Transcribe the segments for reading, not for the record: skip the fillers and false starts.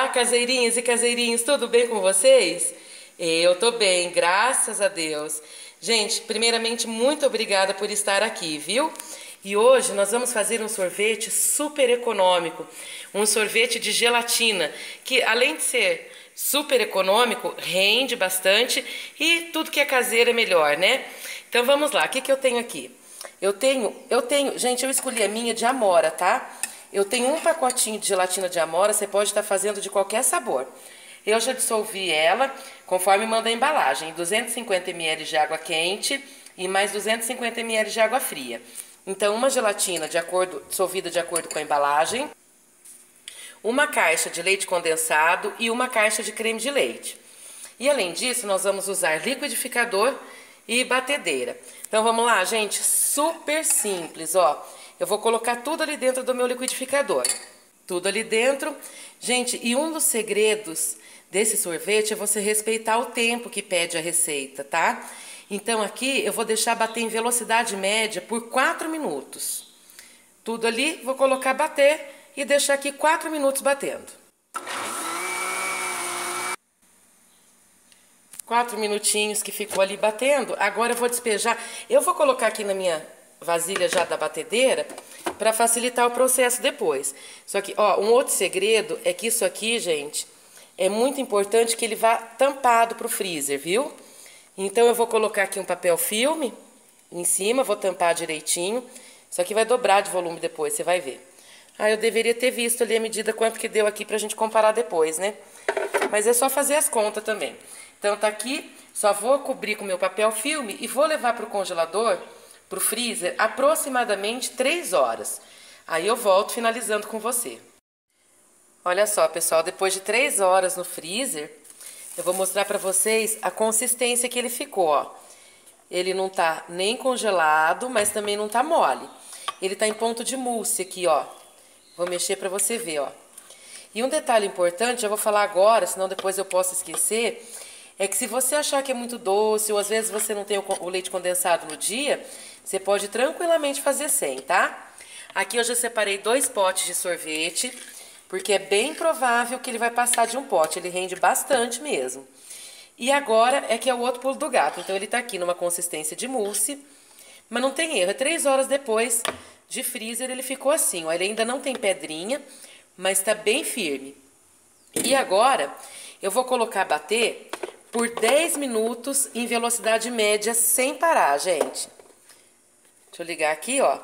Olá, caseirinhas e caseirinhos, tudo bem com vocês? Eu tô bem, graças a Deus. Gente, primeiramente, muito obrigada por estar aqui, viu? E hoje nós vamos fazer um sorvete super econômico, um sorvete de gelatina, que além de ser super econômico, rende bastante e tudo que é caseiro é melhor, né? Então vamos lá, o que eu tenho aqui? Gente, eu escolhi a minha de amora, tá? Eu tenho um pacotinho de gelatina de amora, você pode estar fazendo de qualquer sabor. Eu já dissolvi ela, conforme manda a embalagem, 250 ml de água quente e mais 250 ml de água fria. Então, uma gelatina dissolvida de acordo com a embalagem, uma caixa de leite condensado e uma caixa de creme de leite. E além disso, nós vamos usar liquidificador e batedeira. Então vamos lá, gente, super simples, ó. Eu vou colocar tudo ali dentro do meu liquidificador. Tudo ali dentro. Gente, e um dos segredos desse sorvete é você respeitar o tempo que pede a receita, tá? Então aqui eu vou deixar bater em velocidade média por 4 minutos. Tudo ali, vou colocar bater e deixar aqui 4 minutos batendo. 4 minutinhos que ficou ali batendo. Agora eu vou despejar. Eu vou colocar aqui na minha vasilha já da batedeira para facilitar o processo depois. Só que, ó, um outro segredo é que isso aqui, gente, é muito importante que ele vá tampado pro freezer, viu? Então eu vou colocar aqui um papel filme em cima, vou tampar direitinho. Isso aqui vai dobrar de volume depois, você vai ver. Ah, eu deveria ter visto ali a medida quanto que deu aqui pra gente comparar depois, né? Mas é só fazer as contas também. Então tá aqui, só vou cobrir com meu papel filme e vou levar pro congelador, pro freezer, aproximadamente 3 horas. Aí eu volto finalizando com você. Olha só, pessoal, depois de 3 horas no freezer, eu vou mostrar pra vocês a consistência que ele ficou, ó. Ele não tá nem congelado, mas também não tá mole. Ele tá em ponto de mousse aqui, ó. Vou mexer pra você ver, ó. E um detalhe importante, eu vou falar agora, senão depois eu posso esquecer, é que se você achar que é muito doce, ou às vezes você não tem o leite condensado no dia, você pode tranquilamente fazer sem, tá? Aqui eu já separei 2 potes de sorvete, porque é bem provável que ele vai passar de um pote, ele rende bastante mesmo. E agora é que é o outro pulo do gato, então ele tá aqui numa consistência de mousse, mas não tem erro, é 3 horas depois de freezer ele ficou assim, ó, ele ainda não tem pedrinha, mas tá bem firme. E agora eu vou colocar bater por 10 minutos em velocidade média sem parar, gente. Deixa eu ligar aqui, ó.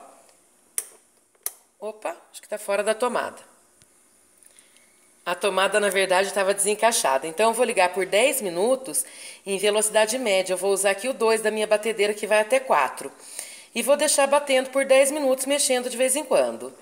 Opa, acho que tá fora da tomada. A tomada, na verdade, estava desencaixada. Então, eu vou ligar por 10 minutos em velocidade média. Eu vou usar aqui o 2 da minha batedeira, que vai até 4. E vou deixar batendo por 10 minutos, mexendo de vez em quando.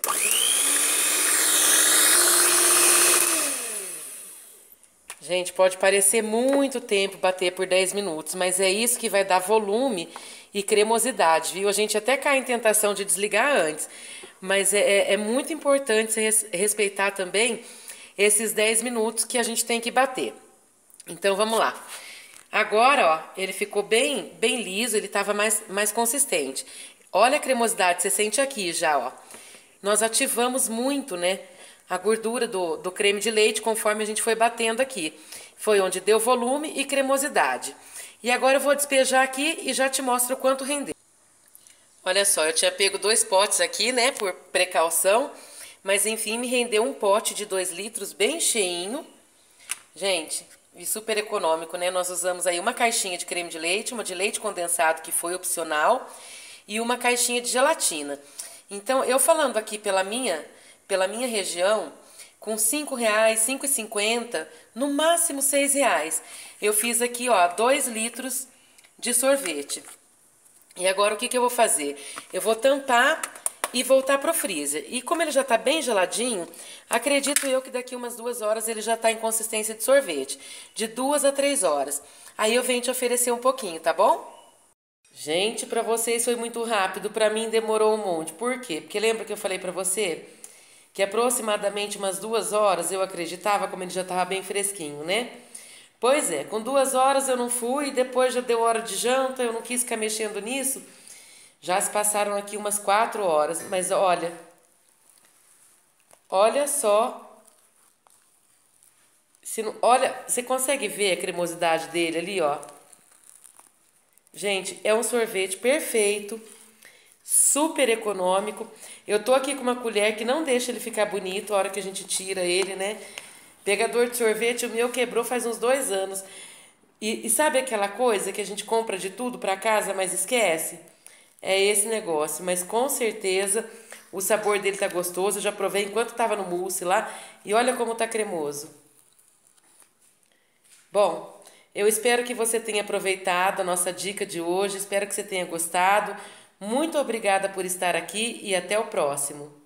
Gente, pode parecer muito tempo bater por 10 minutos, mas é isso que vai dar volume e cremosidade, viu? A gente até cai em tentação de desligar antes, mas é muito importante você respeitar também esses 10 minutos que a gente tem que bater. Então, vamos lá. Agora, ó, ele ficou bem liso, ele estava mais consistente. Olha a cremosidade, você sente aqui já, ó. Nós ativamos muito, né, a gordura do creme de leite conforme a gente foi batendo aqui. Foi onde deu volume e cremosidade. E agora eu vou despejar aqui e já te mostro o quanto rendeu. Olha só, eu tinha pego 2 potes aqui, né, por precaução. Mas enfim, me rendeu um pote de 2 litros bem cheinho. Gente, e super econômico, né? Nós usamos aí uma caixinha de creme de leite, uma de leite condensado que foi opcional e uma caixinha de gelatina. Então, eu falando aqui pela minha região, com R$5, R$5,50, no máximo R$6, eu fiz aqui, ó, 2 litros de sorvete. E agora o que eu vou fazer? Eu vou tampar e voltar pro freezer. E como ele já tá bem geladinho, acredito eu que daqui umas 2 horas ele já tá em consistência de sorvete. De 2 a 3 horas. Aí eu venho te oferecer um pouquinho, tá bom? Gente, pra vocês foi muito rápido, pra mim demorou um monte. Por quê? Porque lembra que eu falei pra você que aproximadamente umas 2 horas eu acreditava, como ele já tava bem fresquinho, né? Pois é, com 2 horas eu não fui, depois já deu hora de janta, eu não quis ficar mexendo nisso. Já se passaram aqui umas 4 horas, mas olha só Se não, olha, você consegue ver a cremosidade dele ali, ó? Gente, é um sorvete perfeito, super econômico. Eu tô aqui com uma colher que não deixa ele ficar bonito a hora que a gente tira ele, né? Pegador de sorvete, o meu quebrou faz uns 2 anos. E sabe aquela coisa que a gente compra de tudo para casa, mas esquece? É esse negócio, mas com certeza o sabor dele tá gostoso. Eu já provei enquanto tava no mousse lá e olha como tá cremoso. Bom, eu espero que você tenha aproveitado a nossa dica de hoje, espero que você tenha gostado. Muito obrigada por estar aqui e até o próximo.